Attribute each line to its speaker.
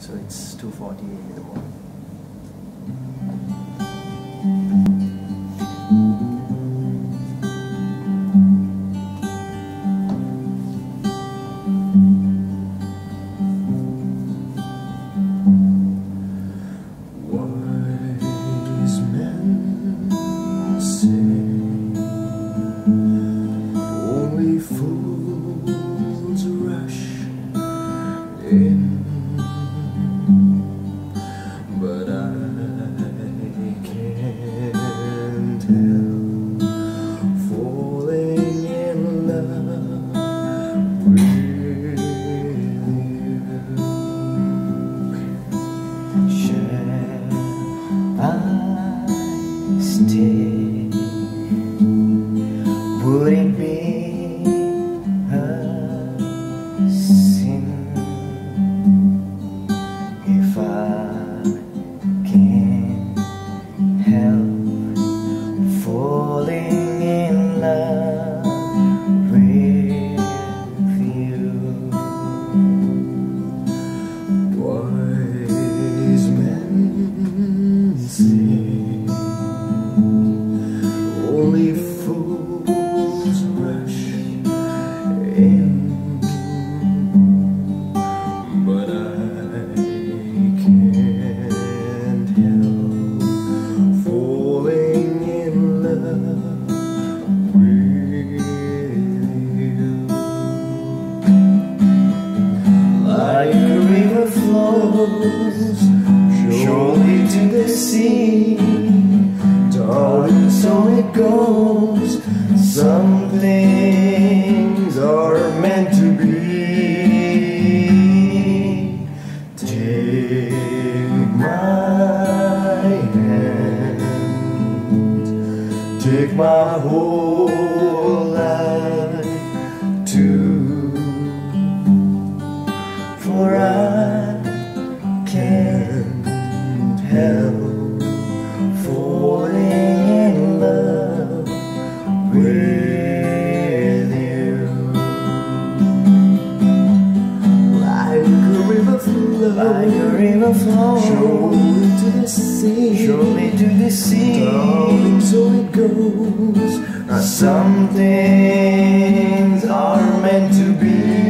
Speaker 1: So it's 2:48 in the morning.
Speaker 2: Wise men say only fools rush in, but I can't help falling in love with you.
Speaker 1: Shall I stay? Would it be a sin if I can't help falling in love with you?
Speaker 2: Wise men say only fools rush in, but I can't help falling in love with you.
Speaker 1: Like a river flows surely to the sea, darling, so it goes. Some things are meant to be. Take my hand, take my whole life too, for I can't help falling in love with you.
Speaker 2: Like a river flows,
Speaker 1: Like a river flows
Speaker 2: surely to the sea,
Speaker 1: surely to the sea,
Speaker 2: darling, so it goes.
Speaker 1: some things are meant to be.